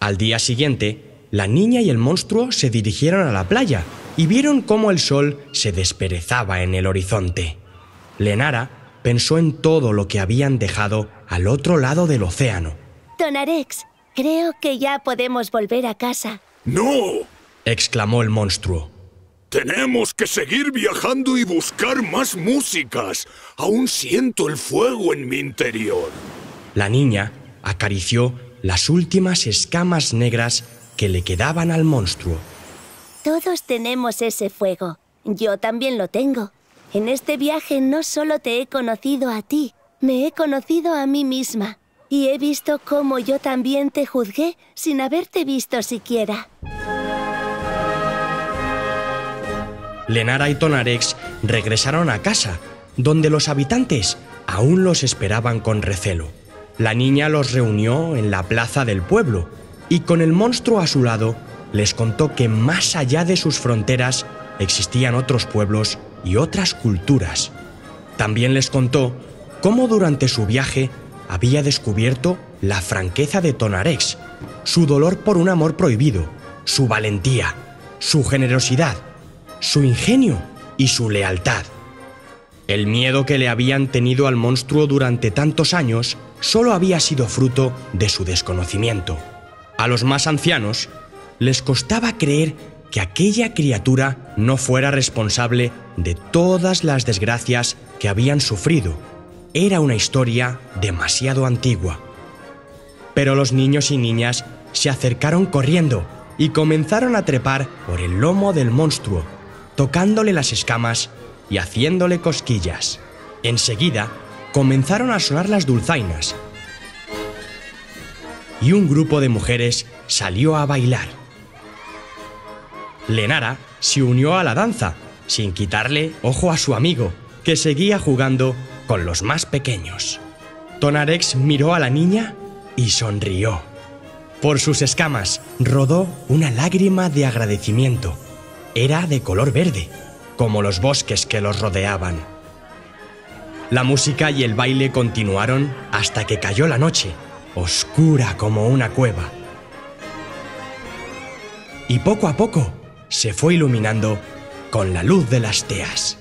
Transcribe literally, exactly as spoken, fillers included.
Al día siguiente, la niña y el monstruo se dirigieron a la playa y vieron cómo el sol se desperezaba en el horizonte. Lenara pensó en todo lo que habían dejado al otro lado del océano. Tonarex, creo que ya podemos volver a casa. ¡No! Exclamó el monstruo. Tenemos que seguir viajando y buscar más músicas. Aún siento el fuego en mi interior. La niña acarició las últimas escamas negras que le quedaban al monstruo. Todos tenemos ese fuego. Yo también lo tengo. En este viaje no solo te he conocido a ti, me he conocido a mí misma. Y he visto cómo yo también te juzgué sin haberte visto siquiera. Lenara y Tonarex regresaron a casa, donde los habitantes aún los esperaban con recelo. La niña los reunió en la plaza del pueblo y con el monstruo a su lado les contó que más allá de sus fronteras existían otros pueblos y otras culturas. También les contó cómo durante su viaje había descubierto la franqueza de Tonarex, su dolor por un amor prohibido, su valentía, su generosidad, su ingenio y su lealtad. El miedo que le habían tenido al monstruo durante tantos años solo había sido fruto de su desconocimiento. A los más ancianos les costaba creer que aquella criatura no fuera responsable de todas las desgracias que habían sufrido. Era una historia demasiado antigua. Pero los niños y niñas se acercaron corriendo y comenzaron a trepar por el lomo del monstruo, tocándole las escamas y haciéndole cosquillas. Enseguida comenzaron a sonar las dulzainas y un grupo de mujeres salió a bailar. Lenara se unió a la danza, sin quitarle ojo a su amigo, que seguía jugando con los más pequeños. Tonarex miró a la niña y sonrió. Por sus escamas rodó una lágrima de agradecimiento. Era de color verde, como los bosques que los rodeaban. La música y el baile continuaron hasta que cayó la noche, oscura como una cueva. Y poco a poco se fue iluminando con la luz de las teas.